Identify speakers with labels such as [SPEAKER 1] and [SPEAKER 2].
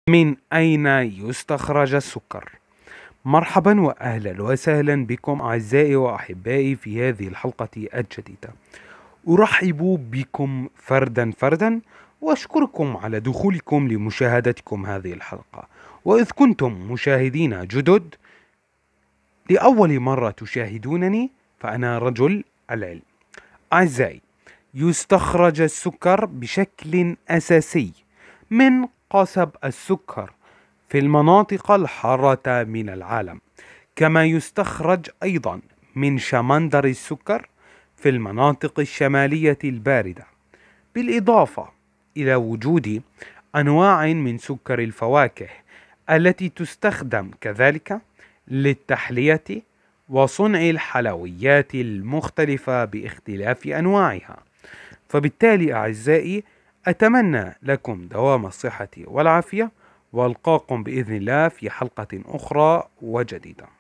[SPEAKER 1] من أين يستخرج السكر؟ مرحبا وأهلا وسهلا بكم أعزائي وأحبائي في هذه الحلقة الجديدة. أرحب بكم فردا فردا وأشكركم على دخولكم لمشاهدتكم هذه الحلقة. وإذ كنتم مشاهدين جدد لأول مرة تشاهدونني فأنا رجل العلم. أعزائي، يستخرج السكر بشكل أساسي من قصب السكر في المناطق الحارة من العالم، كما يستخرج أيضا من شمندر السكر في المناطق الشمالية الباردة، بالإضافة إلى وجود أنواع من سكر الفواكه التي تستخدم كذلك للتحلية وصنع الحلويات المختلفة باختلاف أنواعها. فبالتالي أعزائي، أتمنى لكم دوام الصحة والعافية، وألقاكم بإذن الله في حلقة أخرى وجديدة.